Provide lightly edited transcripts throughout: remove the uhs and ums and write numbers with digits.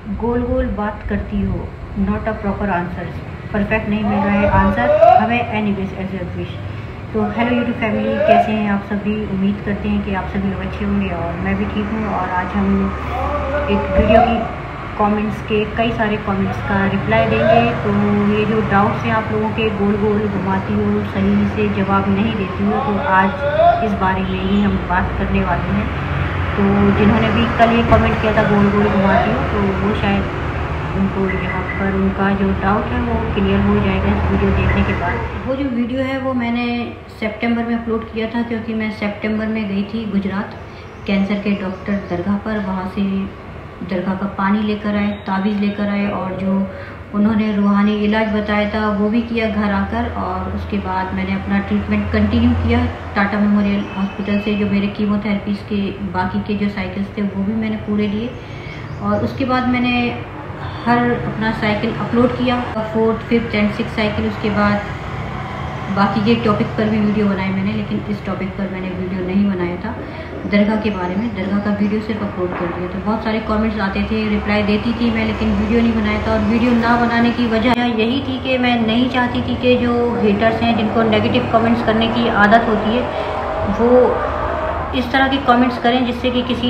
गोल गोल बात करती हो, not a proper answer, perfect नहीं मिल रहा है आंसर हमें, एनीवेज एज अ विश। तो हेलो यूट्यूब फैमिली, कैसे हैं आप सभी? उम्मीद करते हैं कि आप सभी लोग अच्छे होंगे और मैं भी ठीक हूँ। और आज हम एक वीडियो की कमेंट्स के कई सारे कमेंट्स का रिप्लाई देंगे। तो ये जो डाउट्स हैं आप लोगों के, गोल गोल घुमाती हो, सही से जवाब नहीं देती हो, तो आज इस बारे में ही हम बात करने वाले हैं। तो जिन्होंने भी कल ये कमेंट किया था गोल गोल घुमाती हो, तो वो शायद उनको यहाँ पर उनका जो डाउट है वो क्लियर हो जाएगा इस वीडियो देखने के बाद। वो जो वीडियो है वो मैंने सितंबर में अपलोड किया था, क्योंकि मैं सितंबर में गई थी गुजरात कैंसर के डॉक्टर दरगाह पर। वहाँ से दरगाह का पानी लेकर आए, तावीज़ लेकर आए, और जो उन्होंने रूहानी इलाज बताया था वो भी किया घर आकर। और उसके बाद मैंने अपना ट्रीटमेंट कंटिन्यू किया टाटा मेमोरियल हॉस्पिटल से। जो मेरे कीमोथेरेपीज़ के बाकी के जो साइकिल्स थे वो भी मैंने पूरे लिए। और उसके बाद मैंने हर अपना साइकिल अपलोड किया, 4th, 5th and 6th cycle. उसके बाद बाकी के टॉपिक पर भी वीडियो बनाए मैंने, लेकिन इस टॉपिक पर मैंने वीडियो नहीं बनाया था। दरगाह के बारे में, दरगाह का वीडियो सिर्फ अपलोड कर दिया। तो बहुत सारे कमेंट्स आते थे, रिप्लाई देती थी मैं, लेकिन वीडियो नहीं बनाया था। और वीडियो ना बनाने की वजह यही थी कि मैं नहीं चाहती थी कि जो हेटर्स हैं, जिनको नेगेटिव कमेंट्स करने की आदत होती है, वो इस तरह के कमेंट्स करें जिससे कि किसी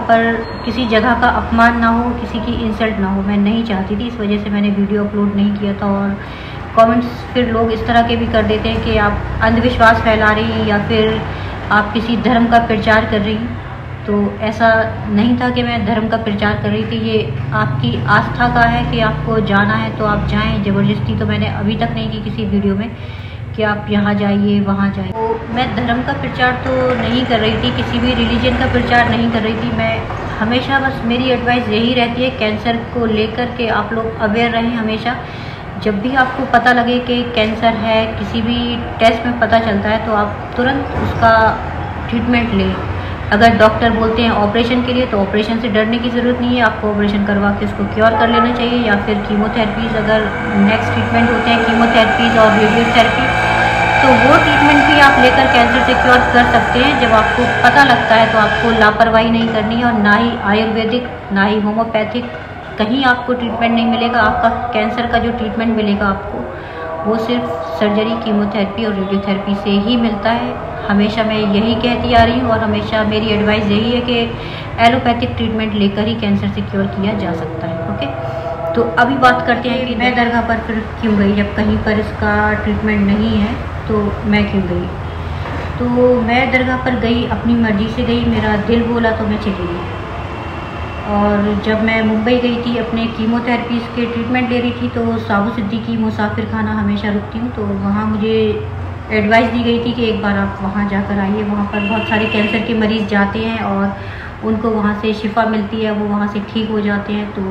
जगह का अपमान ना हो, किसी की इंसल्ट ना हो। मैं नहीं चाहती थी, इस वजह से मैंने वीडियो अपलोड नहीं किया था। और कमेंट्स फिर लोग इस तरह के भी कर देते हैं कि आप अंधविश्वास फैला रही हैं या फिर आप किसी धर्म का प्रचार कर रही हैं। तो ऐसा नहीं था कि मैं धर्म का प्रचार कर रही थी। ये आपकी आस्था का है कि आपको जाना है तो आप जाएं। ज़बरदस्ती तो मैंने अभी तक नहीं की किसी वीडियो में कि आप यहाँ जाइए वहाँ जाइए। तो मैं धर्म का प्रचार तो नहीं कर रही थी, किसी भी रिलीजन का प्रचार नहीं कर रही थी। मैं हमेशा बस मेरी एडवाइस यही रहती है कैंसर को लेकर के आप लोग अवेयर रहें हमेशा। जब भी आपको पता लगे कि कैंसर है, किसी भी टेस्ट में पता चलता है, तो आप तुरंत उसका ट्रीटमेंट लें। अगर डॉक्टर बोलते हैं ऑपरेशन के लिए, तो ऑपरेशन से डरने की ज़रूरत नहीं है, आपको ऑपरेशन करवा के उसको क्योर कर लेना चाहिए। या फिर कीमोथेरेपीज़, अगर नेक्स्ट ट्रीटमेंट होते हैं कीमोथेरेपीज़ और रेडियोथेरेपी, तो वो ट्रीटमेंट भी आप लेकर कैंसर से क्योर कर सकते हैं। जब आपको पता लगता है तो आपको लापरवाही नहीं करनी है, और ना ही आयुर्वेदिक ना ही होम्योपैथिक कहीं आपको ट्रीटमेंट नहीं मिलेगा। आपका कैंसर का जो ट्रीटमेंट मिलेगा आपको, वो सिर्फ सर्जरी, कीमोथेरेपी और रेडियोथेरेपी से ही मिलता है। हमेशा मैं यही कहती आ रही हूँ और हमेशा मेरी एडवाइस यही है कि एलोपैथिक ट्रीटमेंट लेकर ही कैंसर से क्योर किया जा सकता है। ओके, तो अभी बात करते हैं कि मैं दरगाह पर फिर क्यों गई। जब कहीं पर इसका ट्रीटमेंट नहीं है तो मैं क्यों गई? तो मैं दरगाह पर गई, अपनी मर्ज़ी से गई, मेरा दिल बोला तो मैं चली गई। और जब मैं मुंबई गई थी अपने कीमोथेरेपीज़ के ट्रीटमेंट ले रही थी, तो साबू सिद्दीकी मुसाफिर खाना हमेशा रुकती हूँ, तो वहाँ मुझे एडवाइस दी गई थी कि एक बार आप वहाँ जाकर आइए। वहाँ पर बहुत सारे कैंसर के मरीज़ जाते हैं और उनको वहाँ से शिफा मिलती है, वो वहाँ से ठीक हो जाते हैं। तो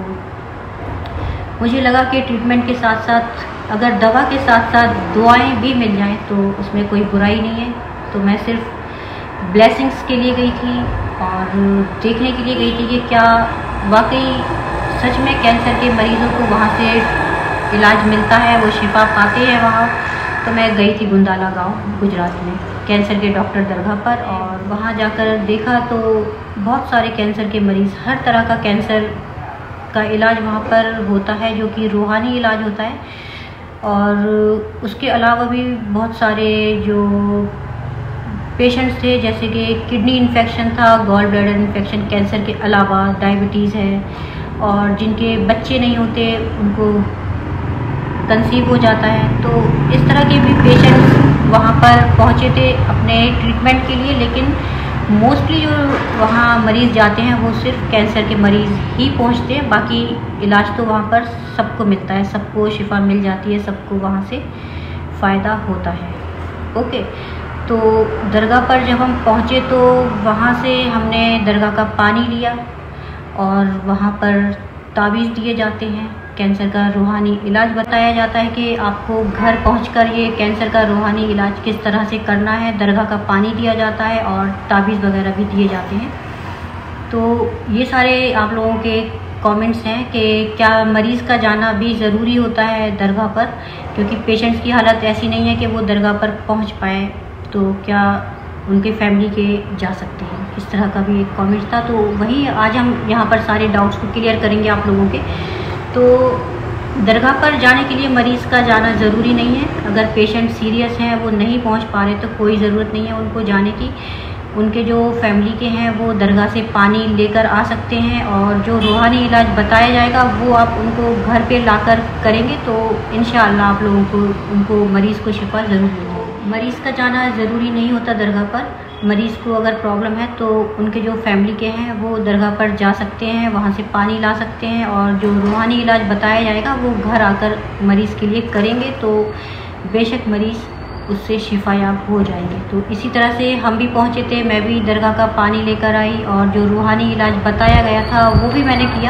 मुझे लगा कि ट्रीटमेंट के साथ साथ अगर दवा के साथ साथ दुआएं भी मिल जाएं तो उसमें कोई बुराई नहीं है। तो मैं सिर्फ ब्लेसिंग्स के लिए गई थी और देखने के लिए गई थी कि क्या वाकई सच में कैंसर के मरीज़ों को वहाँ से इलाज मिलता है, वो शिफा पाते हैं वहाँ। तो मैं गई थी गुंदाला गांव गुजरात में कैंसर के डॉक्टर दरगाह पर, और वहाँ जाकर देखा तो बहुत सारे कैंसर के मरीज़, हर तरह का कैंसर का इलाज वहाँ पर होता है, जो कि रूहानी इलाज होता है। और उसके अलावा भी बहुत सारे जो पेशेंट्स थे, जैसे कि किडनी इन्फेक्शन था, गॉल ब्लैडर इन्फेक्शन, कैंसर के अलावा डायबिटीज़ है, और जिनके बच्चे नहीं होते उनको कंसीव हो जाता है। तो इस तरह के भी पेशेंट्स वहाँ पर पहुँचे थे अपने ट्रीटमेंट के लिए। लेकिन मोस्टली जो वहाँ मरीज़ जाते हैं वो सिर्फ कैंसर के मरीज़ ही पहुँचते हैं। बाकी इलाज तो वहाँ पर सबको मिलता है, सबको शिफा मिल जाती है, सबको वहाँ से फ़ायदा होता है। ओके, तो दरगाह पर जब हम पहुँचे तो वहाँ से हमने दरगाह का पानी लिया, और वहाँ पर तावीज़ दिए जाते हैं। कैंसर का रूहानी इलाज बताया जाता है कि आपको घर पहुंचकर ये कैंसर का रूहानी इलाज किस तरह से करना है। दरगाह का पानी दिया जाता है और तावीज़ वगैरह भी दिए जाते हैं। तो ये सारे आप लोगों के कमेंट्स हैं कि क्या मरीज़ का जाना भी ज़रूरी होता है दरगाह पर, क्योंकि पेशेंट्स की हालत ऐसी नहीं है कि वो दरगाह पर पहुंच पाए। तो क्या उनके फैमिली के जा सकते हैं। इस तरह का भी एक कमेंट था, तो वही आज हम यहाँ पर सारे डाउट्स को क्लियर करेंगे आप लोगों के। तो दरगाह पर जाने के लिए मरीज़ का जाना ज़रूरी नहीं है। अगर पेशेंट सीरियस हैं, वो नहीं पहुँच पा रहे, तो कोई ज़रूरत नहीं है उनको जाने की। उनके जो फैमिली के हैं वो दरगाह से पानी लेकर आ सकते हैं, और जो रूहानी इलाज बताया जाएगा वो आप उनको घर पे लाकर करेंगे तो इंशाअल्लाह आप लोगों को उनको मरीज़ को शिफा ज़रूर मिलेगी। मरीज़ का जाना ज़रूरी नहीं होता दरगाह पर। मरीज़ को अगर प्रॉब्लम है तो उनके जो फैमिली के हैं वो दरगाह पर जा सकते हैं, वहाँ से पानी ला सकते हैं, और जो रूहानी इलाज बताया जाएगा वो घर आकर मरीज़ के लिए करेंगे तो बेशक मरीज़ उससे शिफायाब हो जाएंगे। तो इसी तरह से हम भी पहुँचे थे, मैं भी दरगाह का पानी लेकर आई, और जो रूहानी इलाज बताया गया था वो भी मैंने किया,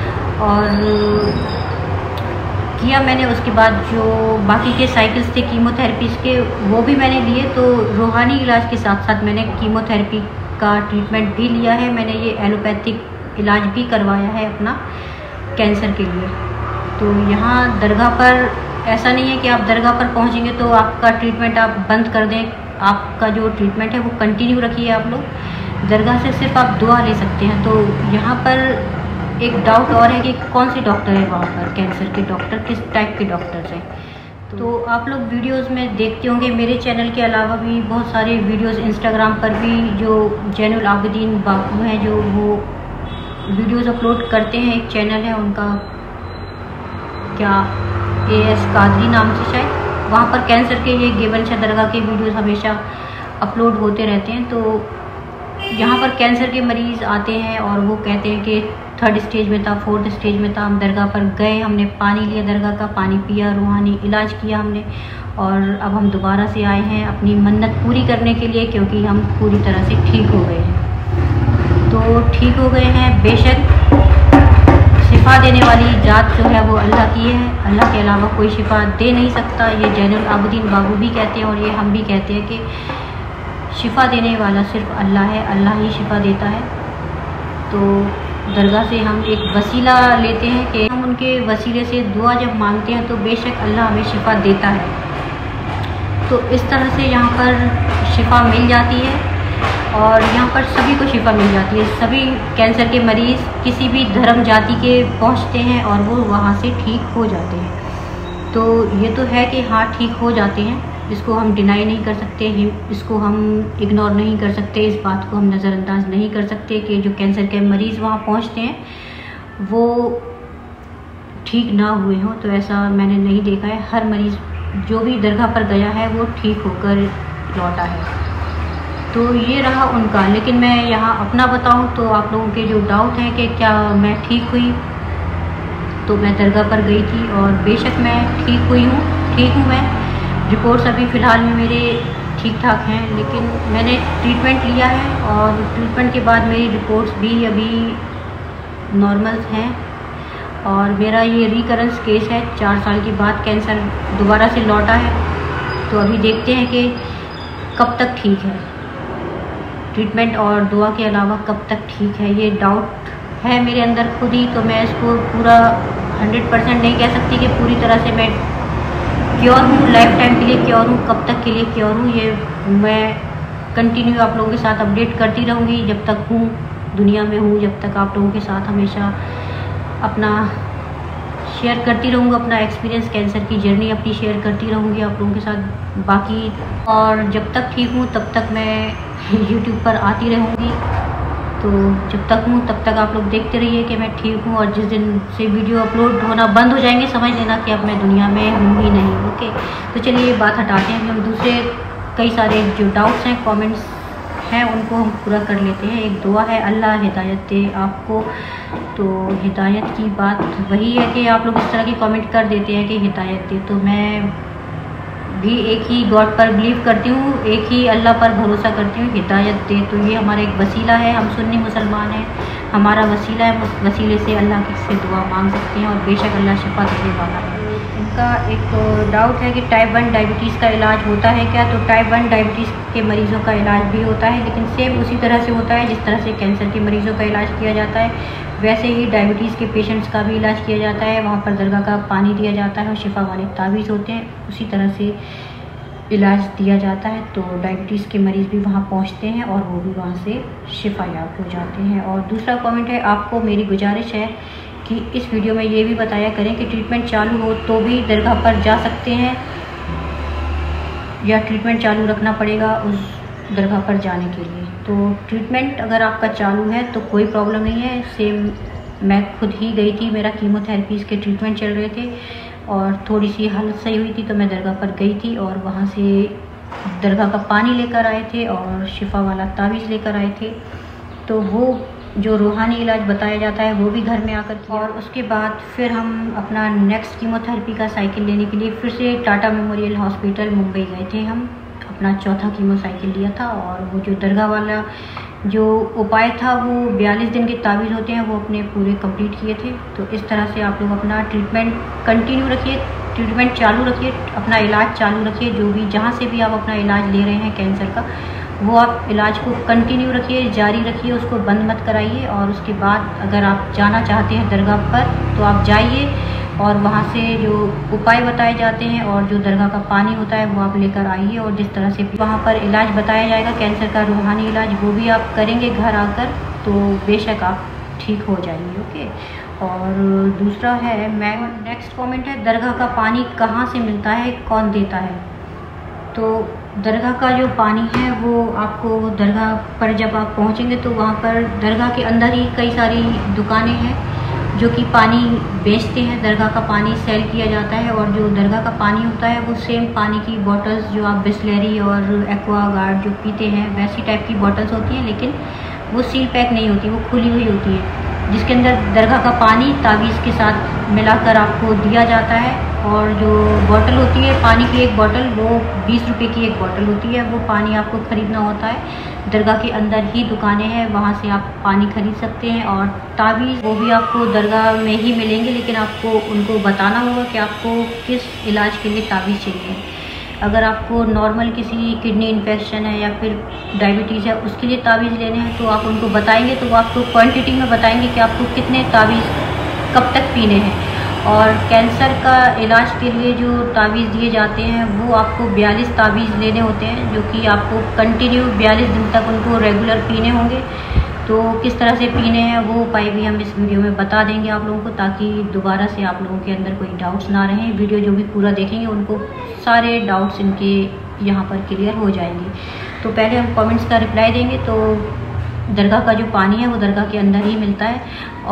और मैंने उसके बाद जो बाकी के साइकिल्स थे कीमोथेरेपीज़ के वो भी मैंने लिए। तो रूहानी इलाज के साथ साथ मैंने कीमोथेरेपी का ट्रीटमेंट भी लिया है। मैंने ये एलोपैथिक इलाज भी करवाया है अपना कैंसर के लिए। तो यहाँ दरगाह पर ऐसा नहीं है कि आप दरगाह पर पहुँचेंगे तो आपका ट्रीटमेंट आप बंद कर दें। आपका जो ट्रीटमेंट है वो कंटिन्यू रखिए आप लोग। दरगाह से सिर्फ आप दुआ ले सकते हैं। तो यहाँ पर एक डाउट और है कि कौन से डॉक्टर है वहाँ पर, कैंसर के डॉक्टर किस टाइप के डॉक्टर्स हैं। तो आप लोग वीडियोस में देखते होंगे मेरे चैनल के अलावा भी बहुत सारे वीडियोस इंस्टाग्राम पर भी जो जैनुल आबिदीन बाबू हैं जो वो वीडियोस अपलोड करते हैं। एक चैनल है उनका, क्या AS कादरी नाम से शायद, वहाँ पर कैंसर के ये गेबन शाह दरगाह के वीडियोस हमेशा अपलोड होते रहते हैं। तो यहाँ पर कैंसर के मरीज़ आते हैं और वो कहते हैं कि 3rd स्टेज में था, 4th स्टेज में था। हम दरगाह पर गए, हमने पानी लिया, दरगाह का पानी पिया, रूहानी इलाज किया हमने, और अब हम दोबारा से आए हैं अपनी मन्नत पूरी करने के लिए, क्योंकि हम पूरी तरह से ठीक हो गए हैं। तो ठीक हो गए हैं, बेशक शिफा देने वाली जात जो है वो अल्लाह की है, अल्लाह के अलावा कोई शिफा दे नहीं सकता। ये जैनुल आबिदीन बाबू भी कहते हैं और ये हम भी कहते हैं कि शिफा देने वाला सिर्फ अल्लाह है, अल्लाह ही शिफा देता है। तो दरगाह से हम एक वसीला लेते हैं कि हम उनके वसीले से दुआ जब मांगते हैं तो बेशक अल्लाह हमें शिफा देता है। तो इस तरह से यहाँ पर शिफा मिल जाती है, और यहाँ पर सभी को शिफा मिल जाती है। सभी कैंसर के मरीज़ किसी भी धर्म जाति के पहुँचते हैं और वो वहाँ से ठीक हो जाते हैं। तो ये तो है कि हाँ ठीक हो जाते हैं, इसको हम डिनाई नहीं कर सकते, इसको हम इग्नोर नहीं कर सकते, इस बात को हम नज़रअंदाज नहीं कर सकते कि जो कैंसर के मरीज़ वहाँ पहुँचते हैं वो ठीक ना हुए हों। तो ऐसा मैंने नहीं देखा है। हर मरीज़ जो भी दरगाह पर गया है वो ठीक होकर लौटा है। तो ये रहा उनका। लेकिन मैं यहाँ अपना बताऊँ तो आप लोगों के जो डाउट हैं कि क्या मैं ठीक हुई, तो मैं दरगाह पर गई थी और बेशक मैं ठीक हुई हूँ, ठीक हूँ मैं। रिपोर्ट्स अभी फ़िलहाल में मेरे ठीक ठाक हैं, लेकिन मैंने ट्रीटमेंट लिया है और ट्रीटमेंट के बाद मेरी रिपोर्ट्स भी अभी नॉर्मल हैं। और मेरा ये रिकरेंस केस है, 4 साल के बाद कैंसर दोबारा से लौटा है। तो अभी देखते हैं कि कब तक ठीक है, ट्रीटमेंट और दुआ के अलावा कब तक ठीक है। ये डाउट है मेरे अंदर खुद ही, तो मैं इसको पूरा 100% नहीं कह सकती कि पूरी तरह से मैं क्योर हूँ, लाइफ टाइम के लिए क्योर हूँ, कब तक के लिए क्योर हूँ। ये मैं कंटिन्यू आप लोगों के साथ अपडेट करती रहूँगी जब तक हूँ, दुनिया में हूँ, जब तक आप लोगों के साथ हमेशा अपना शेयर करती रहूँगी, अपना एक्सपीरियंस, कैंसर की जर्नी अपनी शेयर करती रहूँगी आप लोगों के साथ बाकी। और जब तक ठीक हूँ तब तक मैं YouTube पर आती रहूँगी। तो जब तक हूँ तब तक आप लोग देखते रहिए कि मैं ठीक हूँ, और जिस दिन से वीडियो अपलोड होना बंद हो जाएंगे समझ लेना कि अब मैं दुनिया में हूँ ही नहीं। ओके, तो चलिए ये बात हटाते हैं। हम दूसरे कई सारे जो डाउट्स हैं, कमेंट्स हैं, उनको हम पूरा कर लेते हैं। एक दुआ है, अल्लाह हिदायत दे आपको। तो हिदायत की बात वही है कि आप लोग इस तरह की कमेंट कर देते हैं कि हिदायत दे, तो मैं भी एक ही गॉड पर बिलीव करती हूँ, एक ही अल्लाह पर भरोसा करती हूँ, हिदायत दे। तो ये हमारा एक वसीला है, हम सुन्नी मुसलमान हैं, हमारा वसीला है, उस वसीले से अल्लाह से दुआ मांग सकते हैं, और बेशक अल्लाह शिफा देने वाला है। इनका एक डाउट है कि टाइप 1 डायबिटीज़ का इलाज होता है क्या? तो टाइप 1 डायबिटीज़ के मरीज़ों का इलाज भी होता है, लेकिन सेम उसी तरह से होता है जिस तरह से कैंसर के मरीज़ों का इलाज किया जाता है, वैसे ही डायबिटीज़ के पेशेंट्स का भी इलाज किया जाता है। वहाँ पर दरगाह का पानी दिया जाता है और शिफा वाले तावीज़ होते हैं, उसी तरह से इलाज दिया जाता है। तो डायबिटीज़ के मरीज़ भी वहाँ पहुँचते हैं और वो भी वहाँ से शिफायाब हो जाते हैं। और दूसरा कमेंट है, आपको मेरी गुजारिश है कि इस वीडियो में ये भी बताया करें कि ट्रीटमेंट चालू हो तो भी दरगाह पर जा सकते हैं या ट्रीटमेंट चालू रखना पड़ेगा उस दरगाह पर जाने के लिए। तो ट्रीटमेंट अगर आपका चालू है तो कोई प्रॉब्लम नहीं है। सेम मैं खुद ही गई थी, मेरा कीमोथेरेपीज़ के ट्रीटमेंट चल रहे थे और थोड़ी सी हालत सही हुई थी तो मैं दरगाह पर गई थी और वहाँ से दरगाह का पानी लेकर आए थे और शिफा वाला तावीज़ लेकर आए थे। तो वो जो रूहानी इलाज बताया जाता है वो भी घर में आकर किया। और उसके बाद फिर हम अपना नेक्स्ट कीमोथेरेपी का साइकिल लेने के लिए फिर से टाटा मेमोरियल हॉस्पिटल मुंबई गए थे। हम अपना चौथा कीमो साइकिल लिया था और वो जो दरगाह वाला जो उपाय था वो 42 दिन के तावीज़ होते हैं वो अपने पूरे कंप्लीट किए थे। तो इस तरह से आप लोग अपना ट्रीटमेंट कंटिन्यू रखिए, ट्रीटमेंट चालू रखिए, अपना इलाज चालू रखिए। जो भी जहाँ से भी आप अपना इलाज ले रहे हैं कैंसर का, वो आप इलाज को कंटिन्यू रखिए, जारी रखिए, उसको बंद मत कराइए। और उसके बाद अगर आप जाना चाहते हैं दरगाह पर तो आप जाइए और वहाँ से जो उपाय बताए जाते हैं और जो दरगाह का पानी होता है वो आप लेकर आइए। और जिस तरह से वहाँ पर इलाज बताया जाएगा कैंसर का रूहानी इलाज, वो भी आप करेंगे घर आकर, तो बेशक आप ठीक हो जाएंगे। ओके। और दूसरा है, मैं नेक्स्ट कमेंट है, दरगाह का पानी कहाँ से मिलता है, कौन देता है? तो दरगाह का जो पानी है वो आपको दरगाह पर जब आप पहुँचेंगे तो वहाँ पर दरगाह के अंदर ही कई सारी दुकानें हैं जो कि पानी बेचते हैं। दरगाह का पानी सेल किया जाता है और जो दरगाह का पानी होता है वो सेम पानी की बॉटल्स जो आप बिस्लेरी और एक्वागार्ड जो पीते हैं वैसी टाइप की बॉटल्स होती हैं, लेकिन वो सील पैक नहीं होती, वो खुली हुई होती है, जिसके अंदर दरगाह का पानी तावीज़ के साथ मिलाकर आपको दिया जाता है। और जो बॉटल होती है पानी की, एक बॉटल वो 20 रुपये की एक बॉटल होती है, वो पानी आपको ख़रीदना होता है। दरगाह के अंदर ही दुकानें हैं, वहाँ से आप पानी खरीद सकते हैं। और तावीज़ वो भी आपको दरगाह में ही मिलेंगे, लेकिन आपको उनको बताना होगा कि आपको किस इलाज के लिए तावीज़ चाहिए। अगर आपको नॉर्मल किसी किडनी इन्फेक्शन है या फिर डायबिटीज़ है उसके लिए तावीज़ लेने हैं तो आप उनको बताएंगे तो वो आपको क्वांटिटी में बताएंगे कि आपको कितने तावीज़ कब तक पीने हैं। और कैंसर का इलाज के लिए जो तावीज़ दिए जाते हैं वो आपको 42 तावीज़ लेने होते हैं, जो कि आपको कंटिन्यू 42 दिन तक उनको रेगुलर पीने होंगे। तो किस तरह से पीने हैं वो उपाय भी हम इस वीडियो में बता देंगे आप लोगों को, ताकि दोबारा से आप लोगों के अंदर कोई डाउट्स ना रहें। वीडियो जो भी पूरा देखेंगे उनको सारे डाउट्स इनके यहाँ पर क्लियर हो जाएंगे। तो पहले हम कमेंट्स का रिप्लाई देंगे। तो दरगाह का जो पानी है वो दरगाह के अंदर ही मिलता है।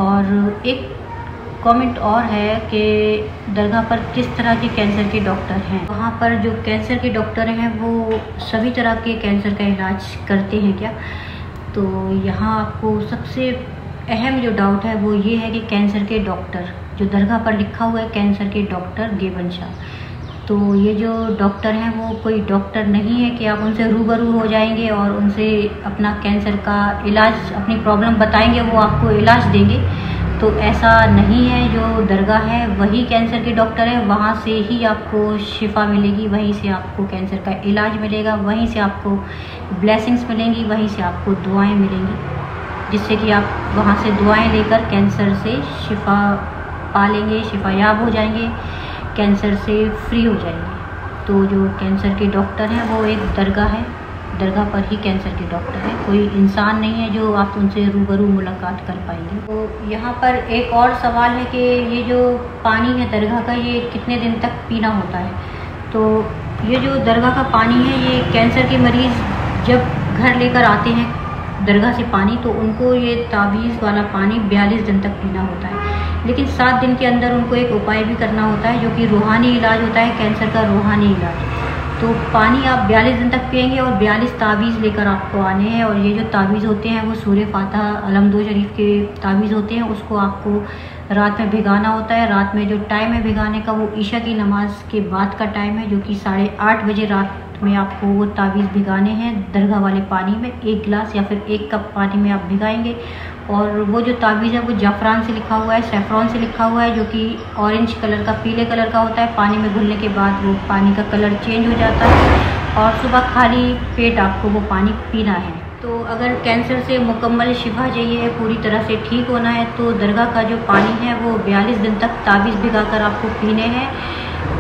और एक कमेंट और है कि दरगाह पर किस तरह के कैंसर के डॉक्टर हैं। वहाँ पर जो कैंसर के डॉक्टर हैं वो सभी तरह के कैंसर का इलाज करते हैं क्या? तो यहाँ आपको सबसे अहम जो डाउट है वो ये है कि कैंसर के डॉक्टर, जो दरगाह पर लिखा हुआ है कैंसर के डॉक्टर गेबन शाह, तो ये जो डॉक्टर हैं वो कोई डॉक्टर नहीं है कि आप उनसे रूबरू हो जाएंगे और उनसे अपना कैंसर का इलाज, अपनी प्रॉब्लम बताएंगे, वो आपको इलाज देंगे। तो ऐसा नहीं है। जो दरगाह है वही कैंसर के डॉक्टर है, वहाँ से ही आपको शिफा मिलेगी, वहीं से आपको कैंसर का इलाज मिलेगा, वहीं से आपको ब्लेसिंग्स मिलेंगी, वहीं से आपको दुआएं मिलेंगी, जिससे कि आप वहाँ से दुआएं लेकर कैंसर से शिफा पा लेंगे, शिफायाब हो जाएंगे, कैंसर से फ्री हो जाएंगे। तो जो कैंसर के डॉक्टर हैं वो एक दरगाह है, दरगाह पर ही कैंसर के डॉक्टर हैं, कोई इंसान नहीं है जो आप उनसे रूबरू मुलाकात कर पाएंगे। तो यहाँ पर एक और सवाल है कि ये जो पानी है दरगाह का, ये कितने दिन तक पीना होता है? तो ये जो दरगाह का पानी है, ये कैंसर के मरीज़ जब घर लेकर आते हैं दरगाह से पानी, तो उनको ये तावीज़ वाला पानी 42 दिन तक पीना होता है। लेकिन 7 दिन के अंदर उनको एक उपाय भी करना होता है, जो कि रूहानी इलाज होता है, कैंसर का रूहानी इलाज। तो पानी आप 42 दिन तक पिएंगे और 42 तावीज़ लेकर आपको आने हैं। और ये जो तावीज़ होते हैं वो सूरे फातिहा अलहम्दो शरीफ के तावीज़ होते हैं, उसको आपको रात में भिगाना होता है। रात में जो टाइम है भिगाने का वो ईशा की नमाज के बाद का टाइम है, जो कि 8:30 बजे रात में आपको वो तावीज़ भिगाने हैं दरगाह वाले पानी में। 1 गिलास या फिर 1 कप पानी में आप भिगाएंगे। और वो जो तावीज़ है वो जाफ़रान से लिखा हुआ है, सैफ़रॉन से लिखा हुआ है, जो कि ऑरेंज कलर का, पीले कलर का होता है। पानी में घुलने के बाद वो पानी का कलर चेंज हो जाता है और सुबह खाली पेट आपको वो पानी पीना है। तो अगर कैंसर से मुकम्मल शिफा चाहिए, पूरी तरह से ठीक होना है, तो दरगाह का जो पानी है वो 42 दिन तक तावीज़ भिगा कर आपको पीने हैं।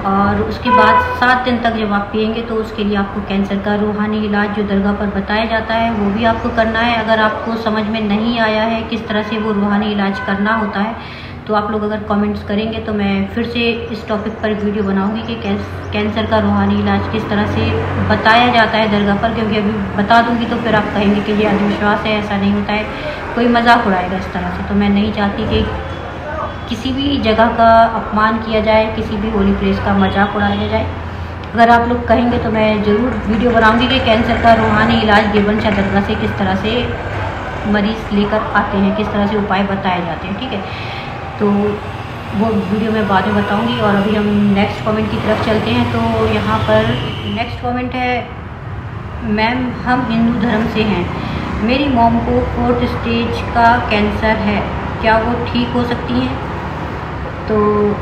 और उसके बाद 7 दिन तक जब आप पिएंगे तो उसके लिए आपको कैंसर का रूहानी इलाज जो दरगाह पर बताया जाता है वो भी आपको करना है। अगर आपको समझ में नहीं आया है किस तरह से वो रूहानी इलाज करना होता है तो आप लोग अगर कमेंट्स करेंगे तो मैं फिर से इस टॉपिक पर वीडियो बनाऊंगी कि कैंसर का रूहानी इलाज किस तरह से बताया जाता है दरगाह पर, क्योंकि अभी बता दूंगी तो फिर आप कहेंगे कि ये अंधविश्वास है, ऐसा नहीं होता है, कोई मजाक उड़ाएगा इस तरह से। तो मैं नहीं चाहती कि किसी भी जगह का अपमान किया जाए, किसी भी होली प्लेस का मजाक उड़ाया जाए। अगर आप लोग कहेंगे तो मैं ज़रूर वीडियो बनाऊंगी कि कैंसर का रूहानी इलाज देवबंद शाह दरगाह से किस तरह से मरीज़ लेकर आते हैं, किस तरह से उपाय बताए जाते हैं, ठीक है। तो वो वीडियो मैं बाद में बताऊंगी। और अभी हम नेक्स्ट कमेंट की तरफ चलते हैं। तो यहाँ पर नेक्स्ट कमेंट है, मैम हम हिंदू धर्म से हैं, मेरी मॉम को 4th स्टेज का कैंसर है, क्या वो ठीक हो सकती हैं? तो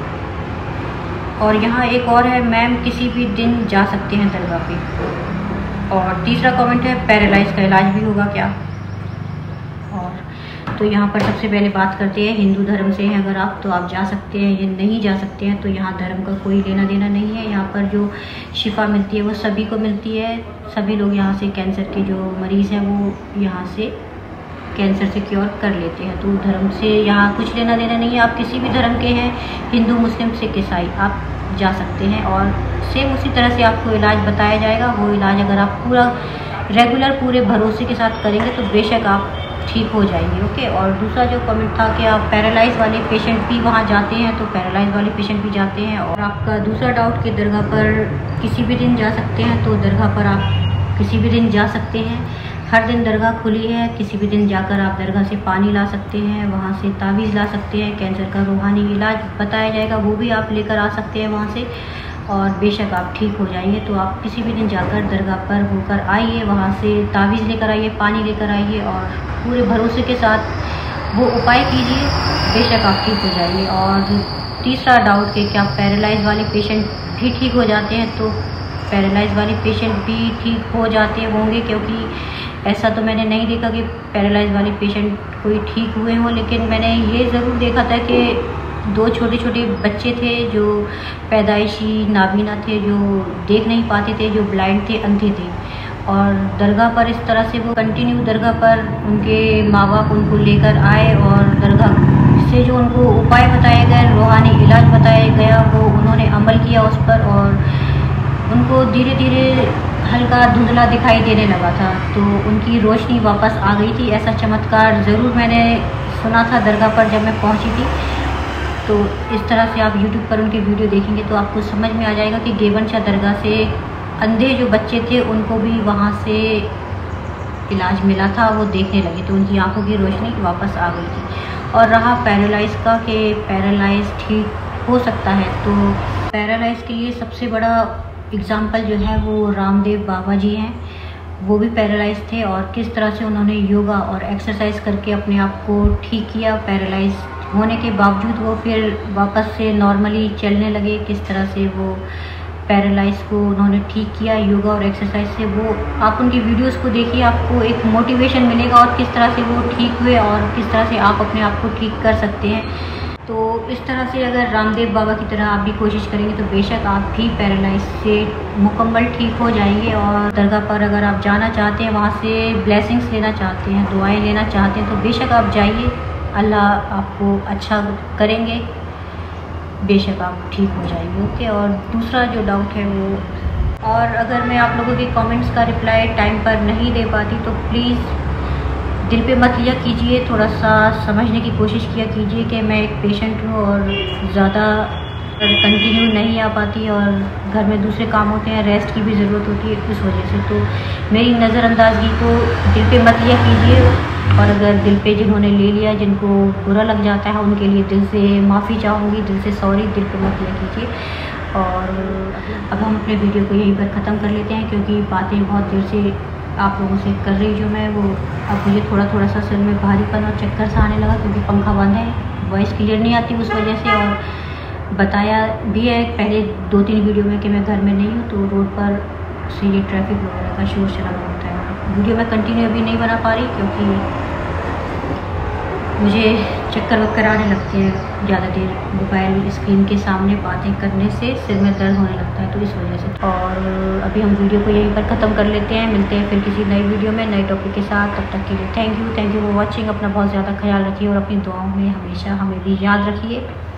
और यहाँ एक और है, मैम किसी भी दिन जा सकते हैं दरगाह पे। और तीसरा कमेंट है, पैरालाइज का इलाज भी होगा क्या? और तो यहाँ पर सबसे पहले बात करते हैं, हिंदू धर्म से हैं अगर आप तो आप जा सकते हैं, ये नहीं जा सकते हैं तो यहाँ धर्म का कोई लेना देना नहीं है। यहाँ पर जो शिफा मिलती है वो सभी को मिलती है, सभी लोग यहाँ से कैंसर के जो मरीज़ हैं वो यहाँ से कैंसर से क्योर कर लेते हैं। तो धर्म से यहाँ कुछ लेना देना नहीं है। आप किसी भी धर्म के हैं, हिंदू मुस्लिम सिख ईसाई, आप जा सकते हैं और सेम उसी तरह से आपको इलाज बताया जाएगा। वो इलाज अगर आप पूरा रेगुलर पूरे भरोसे के साथ करेंगे तो बेशक आप ठीक हो जाएंगे, ओके। और दूसरा जो कमेंट था कि आप पैरालाइज वाले पेशेंट भी वहाँ जाते हैं, तो पैरालाइज वाले पेशेंट भी जाते हैं। और आपका दूसरा डाउट कि दरगाह पर किसी भी दिन जा सकते हैं, तो दरगाह पर आप किसी भी दिन जा सकते हैं, हर दिन दरगाह खुली है। किसी भी दिन जाकर आप दरगाह से पानी ला सकते हैं, वहाँ से तावीज़ ला सकते हैं, कैंसर का रूहानी इलाज बताया जाएगा वो भी आप लेकर आ सकते हैं वहाँ से, और बेशक आप ठीक हो जाएंगे। तो आप किसी भी दिन जाकर दरगाह पर होकर आइए, वहाँ से तावीज़ लेकर आइए, पानी लेकर आइए और पूरे भरोसे के साथ वो उपाय कीजिए, बेशक आप ठीक हो जाएंगे। और तीसरा डाउट कि क्या पैरालाइज वाले पेशेंट भी ठीक हो जाते हैं, तो पैरालाइज वाले पेशेंट भी ठीक हो जाते होंगे, क्योंकि ऐसा तो मैंने नहीं देखा कि पैरालाइज वाले पेशेंट कोई ठीक हुए हों, लेकिन मैंने ये ज़रूर देखा था कि 2 छोटे छोटे बच्चे थे जो पैदाइशी नाबीना थे, जो देख नहीं पाते थे, जो ब्लाइंड थे, अंधे थे। और दरगाह पर इस तरह से वो कंटिन्यू दरगाह पर उनके माँ बाप उनको लेकर आए और दरगाह से जो उनको उपाय बताए गए, रूहानी इलाज बताया गया, वो उन्होंने अमल किया उस पर, और उनको धीरे धीरे हल्का धुंधला दिखाई देने लगा था, तो उनकी रोशनी वापस आ गई थी। ऐसा चमत्कार ज़रूर मैंने सुना था दरगाह पर जब मैं पहुंची थी। तो इस तरह से आप YouTube पर उनके वीडियो देखेंगे तो आपको समझ में आ जाएगा कि देवबंद शाह दरगाह से अंधे जो बच्चे थे उनको भी वहाँ से इलाज मिला था, वो देखने लगे, तो उनकी आंखों की रोशनी वापस आ गई थी। और रहा पैरालाइज का कि पैरालाइज ठीक हो सकता है, तो पैरालाइज के लिए सबसे बड़ा एग्ज़ाम्पल जो है वो रामदेव बाबा जी हैं। वो भी पैरालाइज थे और किस तरह से उन्होंने योगा और एक्सरसाइज करके अपने आप को ठीक किया। पैरालाइज होने के बावजूद वो फिर वापस से नॉर्मली चलने लगे, किस तरह से वो पैरालाइज को उन्होंने ठीक किया योगा और एक्सरसाइज से। वो आप उनकी वीडियोस को देखिए, आपको एक मोटिवेशन मिलेगा और किस तरह से वो ठीक हुए और किस तरह से आप अपने आप को ठीक कर सकते हैं। तो इस तरह से अगर रामदेव बाबा की तरह आप भी कोशिश करेंगे तो बेशक आप भी पैरालाइज से मुकम्मल ठीक हो जाएंगे। और दरगाह पर अगर आप जाना चाहते हैं, वहाँ से ब्लेसिंग्स लेना चाहते हैं, दुआएं लेना चाहते हैं, तो बेशक आप जाइए, अल्लाह आपको अच्छा करेंगे, बेशक आप ठीक हो जाएंगे, ओके। और दूसरा जो डाउट है वो, और अगर मैं आप लोगों के कमेंट्स का रिप्लाई टाइम पर नहीं दे पाती तो प्लीज़ दिल पे मत लिया कीजिए, थोड़ा सा समझने की कोशिश किया कीजिए कि मैं एक पेशेंट हूँ और ज़्यादा कंटिन्यू नहीं आ पाती और घर में दूसरे काम होते हैं, रेस्ट की भी ज़रूरत होती है, इस वजह से तो मेरी नज़रअंदाजगी को दिल पे मत लिया कीजिए। और अगर दिल पे जिन्होंने ले लिया, जिनको बुरा लग जाता है, उनके लिए दिल से माफ़ी चाहूँगी, दिल से सॉरी, दिल पे मत लिया कीजिए। और अब हम अपने वीडियो को यहीं पर ख़त्म कर लेते हैं, क्योंकि बातें बहुत देर से आप लोगों से कर रही जो मैं वो, अब मुझे थोड़ा थोड़ा सा सिर में भारीपन और चक्कर सा आने लगा, क्योंकि पंखा बंद है, वॉइस क्लियर नहीं आती उस वजह से। और बताया भी है पहले 2-3 वीडियो में कि मैं घर में नहीं हूँ, तो रोड पर से ये ट्रैफिक वगैरह का शोर शराबा होता है। वीडियो मैं कंटिन्यू अभी नहीं बना पा रही क्योंकि मुझे चक्कर वक्कर आने लगते हैं ज़्यादा देर मोबाइल स्क्रीन के सामने बातें करने से, सिर में दर्द होने लगता है, तो इस वजह से। और अभी हम वीडियो को यहीं पर ख़त्म कर लेते हैं, मिलते हैं फिर किसी नई वीडियो में नए टॉपिक के साथ। तब तक के लिए थैंक यू फॉर वॉचिंग। अपना बहुत ज़्यादा ख्याल रखिए और अपनी दुआओं में हमेशा हमें भी याद रखिए।